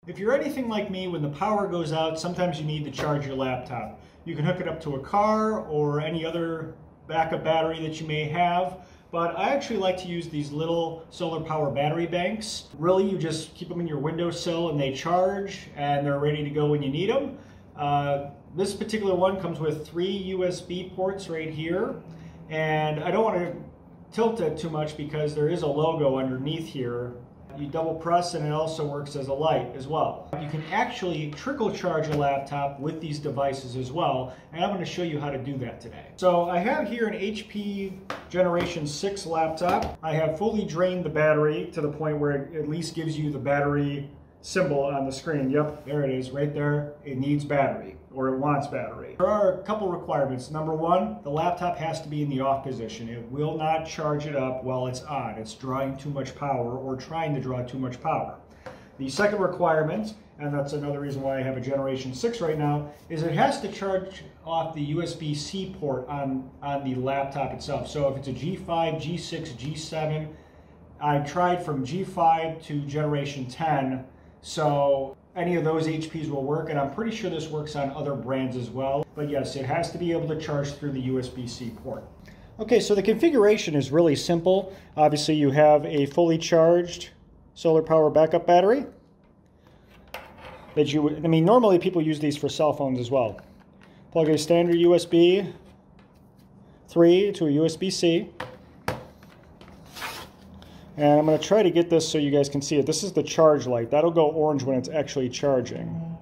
If you're anything like me, when the power goes out, sometimes you need to charge your laptop. You can hook it up to a car or any other backup battery that you may have, but I actually like to use these little solar power battery banks. Really, you just keep them in your windowsill and they charge and they're ready to go when you need them. This particular one comes with 3 USB ports right here, and I don't want to tilt it too much because there is a logo underneath here. You double press and it also works as a light as well. You can actually trickle charge a laptop with these devices as well, and I'm going to show you how to do that today. So I have here an HP Generation 6 laptop. I have fully drained the battery to the point where it at least gives you the battery symbol on the screen. Yep, there it is right there. It needs battery, or it wants battery. There are a couple requirements. Number one, the laptop has to be in the off position. It will not charge it up while it's on. It's drawing too much power or trying to draw too much power. The second requirement, and that's another reason why I have a Generation 6 right now, is it has to charge off the USB-C port on the laptop itself. So if it's a G5, G6, G7, I've tried from G5 to Generation 10, so any of those HPs will work, and I'm pretty sure this works on other brands as well. But yes, it has to be able to charge through the USB-C port. Okay, so the configuration is really simple. Obviously, you have a fully charged solar power backup battery that normally people use these for cell phones as well. Plug a standard USB 3 to a USB-C. And I'm going to try to get this so you guys can see it. This is the charge light. That'll go orange when it's actually charging.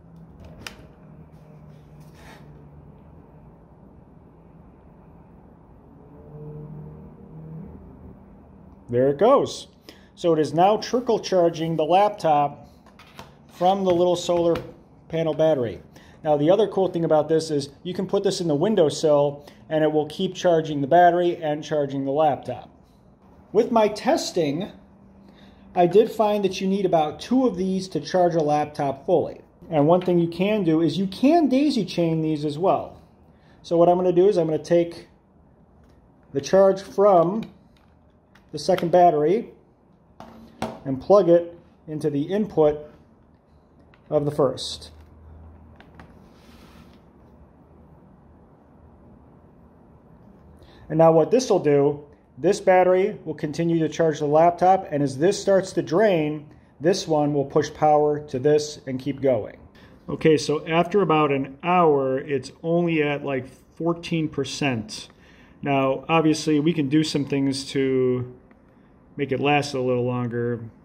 There it goes. So it is now trickle charging the laptop from the little solar panel battery. Now the other cool thing about this is you can put this in the windowsill and it will keep charging the battery and charging the laptop. With my testing, I did find that you need about 2 of these to charge a laptop fully. And one thing you can do is you can daisy chain these as well. So what I'm going to do is I'm going to take the charge from the second battery and plug it into the input of the first. And now what this will do, this battery will continue to charge the laptop, and as this starts to drain, this one will push power to this and keep going. Okay, so after about an hour, it's only at like 14%. Now, obviously, we can do some things to make it last a little longer.